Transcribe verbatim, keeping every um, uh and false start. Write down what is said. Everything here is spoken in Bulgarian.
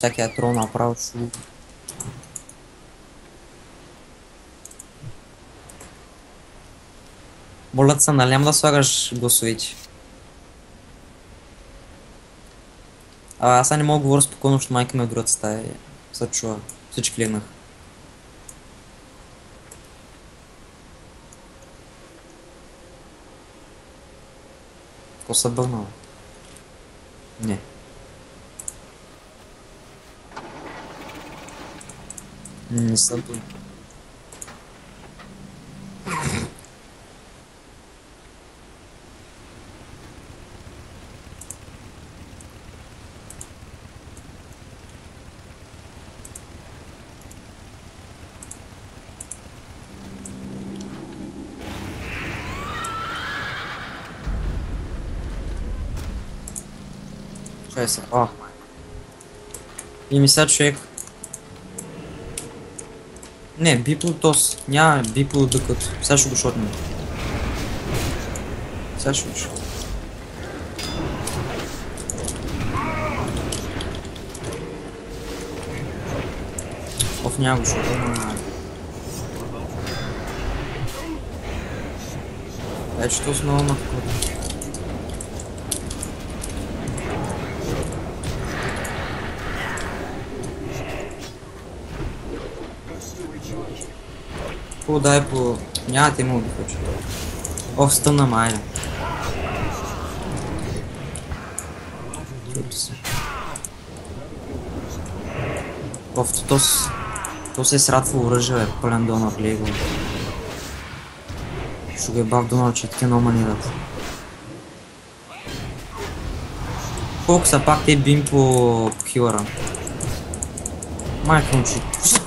Така е трол направо чу. Болят се, нали да слагаш гласовете? А аз не мога да говоря спокойно, защото майка ме е в другата стая. Се чува. Всички легнах. Какво се бъгнал? Не. Не са бъгнал. Чай се. О. И мисля човек. Не, бипло тос. Няма бипло докато. Сега ще го шотнем. Сега ще го шотнем. Оф, няма го шотнем. Дай, че то с много напокода. Какво дай по... Няма те му да хочу. Оф, стъмна майля. Оф, то с... То се е сратва оръжие, е пълен донор лего. Ще го е бав донор, че таки много манират. Колко са пак те бим по хилъра? Майка му че...